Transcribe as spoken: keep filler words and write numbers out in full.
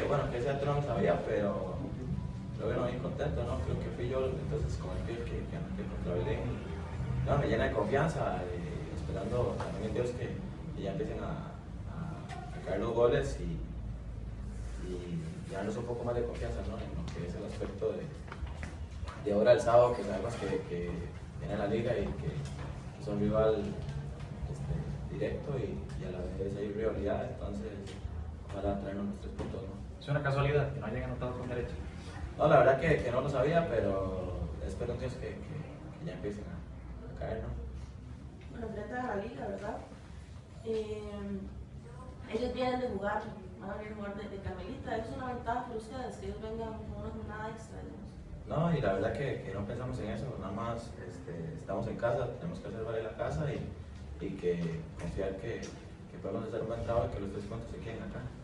bueno, que ese dato no lo sabía, pero creo que no bien contento, ¿no? Creo que fui yo entonces con el que, que, que, que controlé. No, me llena de confianza, eh, esperando también en Dios que, que ya empiecen a, a, a caer los goles y, y darnos un poco más de confianza, ¿no? En lo que es el aspecto de, de ahora el sábado, que sabemos que, que viene la liga y que es un rival este, directo y, y a la vez hay rivalidad, entonces ojalá traernos los tres puntos, ¿no? ¿Es una casualidad que no hayan anotado con derecha? No, la verdad que, que no lo sabía, pero espero entonces que, que, que ya empiecen a, a caer, ¿no? Bueno, frente a la liga, ¿verdad? Eh, ellos vienen de jugar, van a venir a jugar de, de Carmelita. ¿Es una ventaja para ustedes que ellos vengan con una jornada extra, digamos? No, y la verdad que, que no pensamos en eso, nada más este, estamos en casa, tenemos que hacer valer la casa y, y que confiar que, que podemos hacer un buen trabajo y que los tres puntos se queden acá.